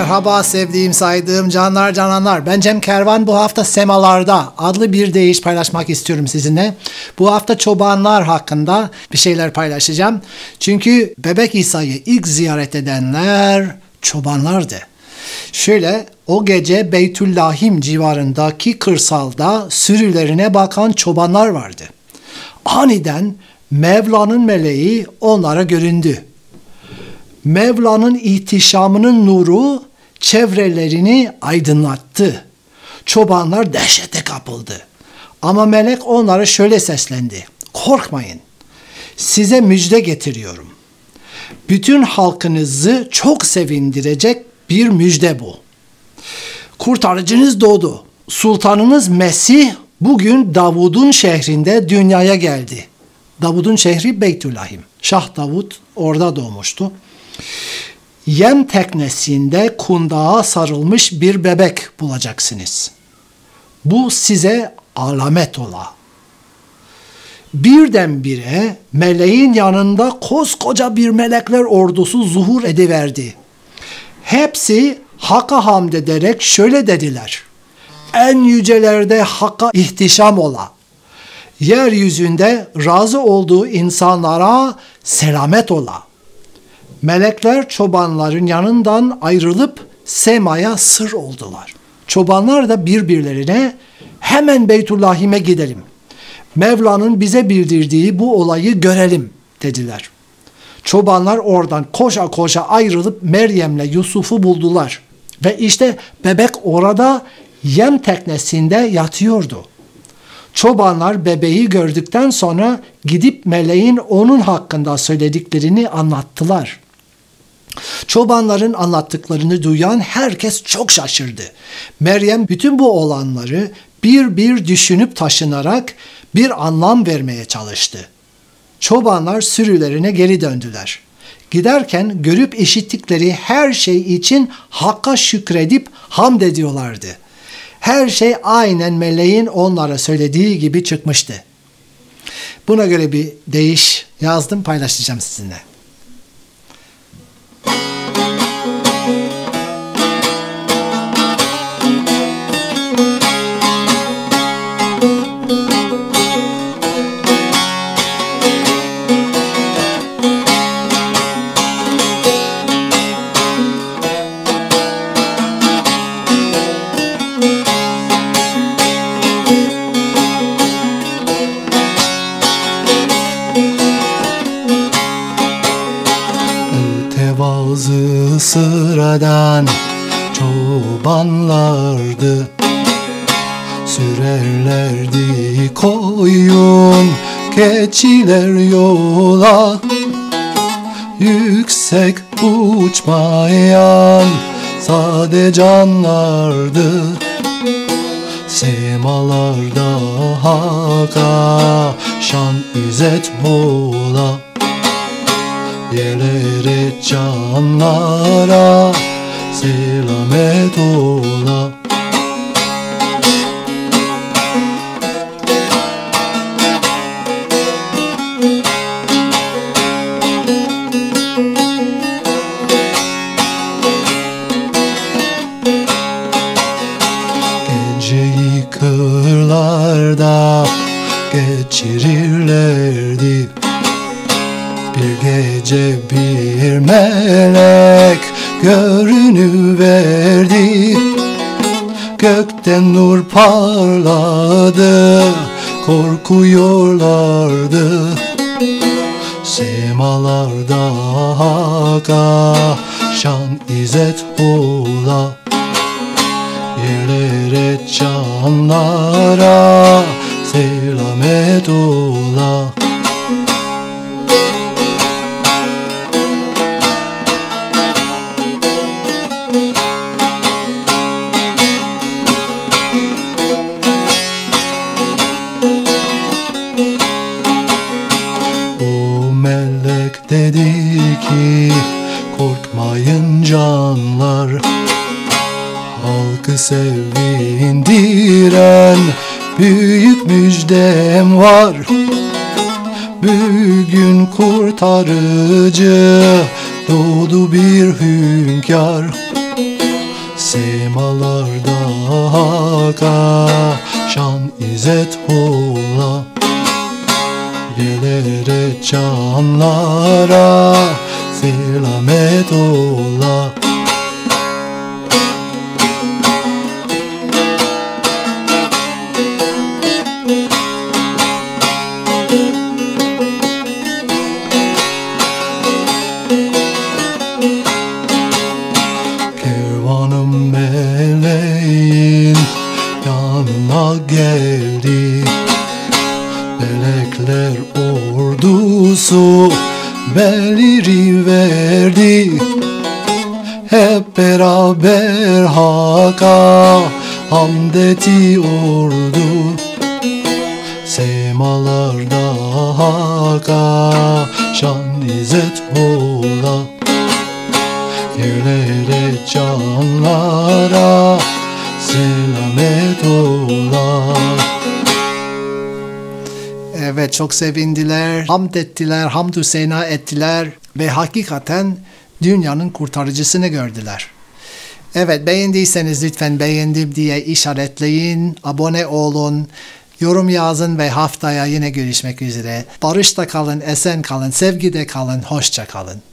Merhaba sevdiğim, saydığım canlar cananlar. Ben Cem Kervan. Bu hafta Semalarda adlı bir deyiş paylaşmak istiyorum sizinle. Bu hafta çobanlar hakkında bir şeyler paylaşacağım. Çünkü Bebek İsa'yı ilk ziyaret edenler çobanlardı. Şöyle, o gece Beytüllahim civarındaki kırsalda sürülerine bakan çobanlar vardı. Aniden Mevla'nın meleği onlara göründü. Mevla'nın ihtişamının nuru çevrelerini aydınlattı. Çobanlar dehşete kapıldı. Ama melek onlara şöyle seslendi. Korkmayın, size müjde getiriyorum. Bütün halkınızı çok sevindirecek bir müjde bu. Kurtarıcınız doğdu. Sultanınız Mesih bugün Davud'un şehrinde dünyaya geldi. Davud'un şehri Beytüllahim. Şah Davud orada doğmuştu. Yem teknesinde kundağa sarılmış bir bebek bulacaksınız. Bu size alamet ola. Birdenbire meleğin yanında koskoca bir melekler ordusu zuhur ediverdi. Hepsi Hakk'a hamd ederek şöyle dediler. En yücelerde Hakk'a ihtişam ola. Yeryüzünde razı olduğu insanlara selamet ola. Melekler çobanların yanından ayrılıp semaya sır oldular. Çobanlar da birbirlerine hemen Beytüllahim'e gidelim. Mevla'nın bize bildirdiği bu olayı görelim dediler. Çobanlar oradan koşa koşa ayrılıp Meryem'le Yusuf'u buldular. Ve işte bebek orada yem teknesinde yatıyordu. Çobanlar bebeği gördükten sonra gidip meleğin onun hakkında söylediklerini anlattılar. Çobanların anlattıklarını duyan herkes çok şaşırdı. Meryem bütün bu olanları bir bir düşünüp taşınarak bir anlam vermeye çalıştı. Çobanlar sürülerine geri döndüler. Giderken görüp işittikleri her şey için Hakk'a şükredip hamd ediyorlardı. Her şey aynen meleğin onlara söylediği gibi çıkmıştı. Buna göre bir deyiş yazdım, paylaşacağım sizinle. Mütevazı sıradan çobanlardı. Sürerlerdi koyun keçiler yola. Yüksek uçmayan sade canlardı. Semalarda Hakk'a şan izzet ola. Yerlere canlara selamet ola. Geceyi kırlarda geçirirlerdi. Bir gece bir melek görünüverdi. Gökten nur parladı, korkuyorlardı. Semalarda Hakk'a şan izzet ola. Yerlere canlara selamet ola. Melek dedi ki korkmayın canlar. Halkı sevindiren büyük müjdem var. Bugün kurtarıcı doğdu bir hünkâr. Semalarda Hak'a şan izzet ola. Yerlere canlara selamet ola. Kervanım meleğin yanına geldi. Melekler ordusu beliri verdi. Hep beraber Hak'a hamd etti ordu. Semalarda Hak'a şan izzet ola. Yerlere canlara selamet ola. Evet, çok sevindiler, hamd ettiler, hamdü sena ettiler ve hakikaten dünyanın kurtarıcısını gördüler. Evet, beğendiyseniz lütfen beğendim diye işaretleyin, abone olun, yorum yazın ve haftaya yine görüşmek üzere. Barışta kalın, esen kalın, sevgide kalın, hoşça kalın.